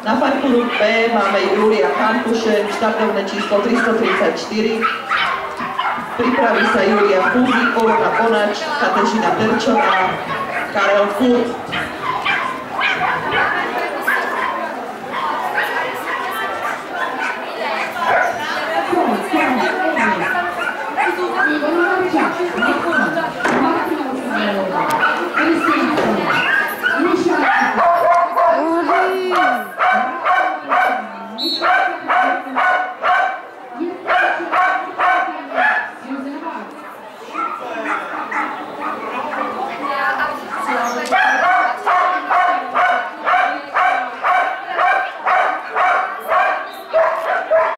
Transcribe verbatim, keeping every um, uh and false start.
Na parkouru B máme Julia Kampušek, štartovné číslo tristotridsaťštyri. Pripraví sa Julia Fúziková, Onač, Katežina Terčová, Karel Kurt.